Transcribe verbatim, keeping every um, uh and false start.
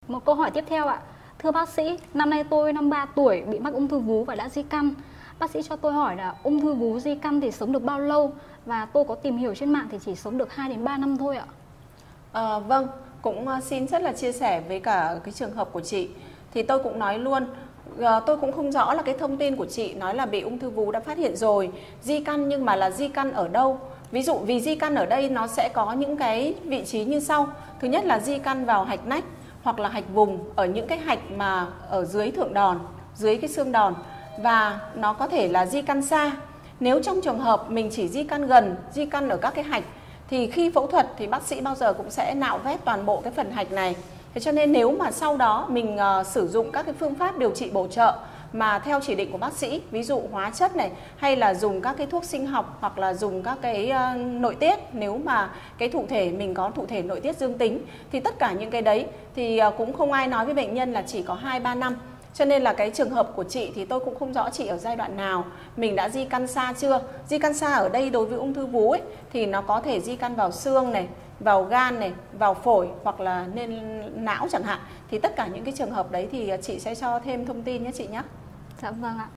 Một câu hỏi tiếp theo ạ. Thưa bác sĩ, năm nay tôi năm mươi ba tuổi, bị mắc ung thư vú và đã di căn. Bác sĩ cho tôi hỏi là ung thư vú di căn thì sống được bao lâu? Và tôi có tìm hiểu trên mạng thì chỉ sống được hai đến ba năm thôi ạ. À, vâng, cũng xin rất là chia sẻ với cả cái trường hợp của chị. Thì tôi cũng nói luôn, tôi cũng không rõ là cái thông tin của chị nói là bị ung thư vú đã phát hiện rồi, di căn, nhưng mà là di căn ở đâu? Ví dụ vì di căn ở đây nó sẽ có những cái vị trí như sau. Thứ nhất là di căn vào hạch nách hoặc là hạch vùng, ở những cái hạch mà ở dưới thượng đòn, dưới cái xương đòn. Và nó có thể là di căn xa. Nếu trong trường hợp mình chỉ di căn gần, di căn ở các cái hạch, thì khi phẫu thuật thì bác sĩ bao giờ cũng sẽ nạo vét toàn bộ cái phần hạch này. Thế cho nên nếu mà sau đó mình uh, sử dụng các cái phương pháp điều trị bổ trợ mà theo chỉ định của bác sĩ, ví dụ hóa chất này, hay là dùng các cái thuốc sinh học, hoặc là dùng các cái uh, nội tiết, nếu mà cái thụ thể mình có thụ thể nội tiết dương tính, thì tất cả những cái đấy thì uh, cũng không ai nói với bệnh nhân là chỉ có hai ba năm. Cho nên là cái trường hợp của chị thì tôi cũng không rõ chị ở giai đoạn nào, mình đã di căn xa chưa. Di căn xa ở đây đối với ung thư vú ấy, thì nó có thể di căn vào xương này, vào gan này, vào phổi, hoặc là nên não chẳng hạn. Thì tất cả những cái trường hợp đấy thì chị sẽ cho thêm thông tin nhé chị nhé. Dạ vâng ạ.